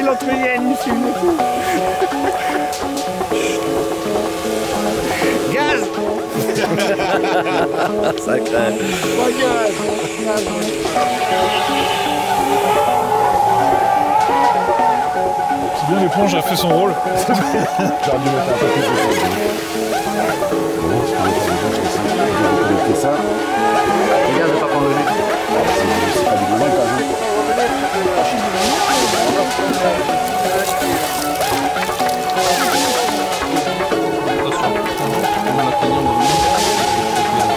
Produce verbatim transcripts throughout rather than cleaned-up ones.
il entre Yen, il filme et tout. Gaz. Sacré. Oh, gaz. C'est bien, l'éponge a fait son rôle. J'aurais dû mettre un peu plus de temps. Bon, je peux faire des choses comme ça. Je vais connecter ça. Regarde, je vais pas prendre le jus. C'est pas du besoin, par exemple.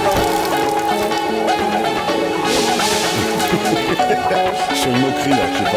Je suis une moquerie là, je sais pas.